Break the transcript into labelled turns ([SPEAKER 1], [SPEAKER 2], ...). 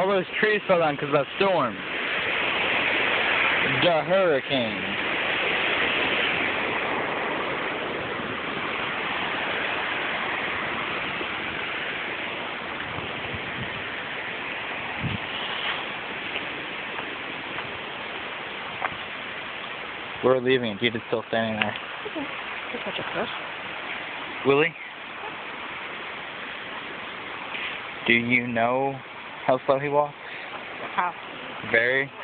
[SPEAKER 1] All those trees fell down because of that storm. The hurricane. We're leaving and Tita's still standing there.
[SPEAKER 2] Okay. Just catch up first.
[SPEAKER 1] Willie? Do you know how slow he walks?
[SPEAKER 2] How?
[SPEAKER 1] Very.